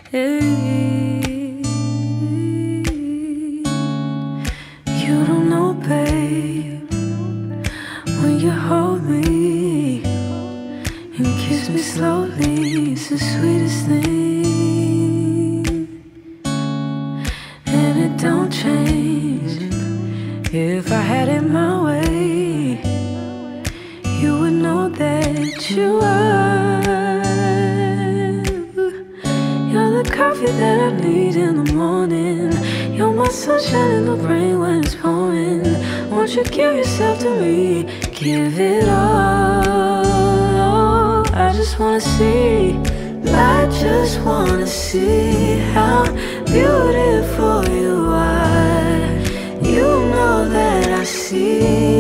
Hey, you don't know, babe, when you hold me and kiss me slowly, it's the sweetest thing. And it don't change. If I had it my way, you would know that you are. You're the coffee that I need in the morning. You're my sunshine in the rain when it's pouring. Won't you give yourself to me? Give it all. I just wanna see, I just wanna see how beautiful you are. You know that I see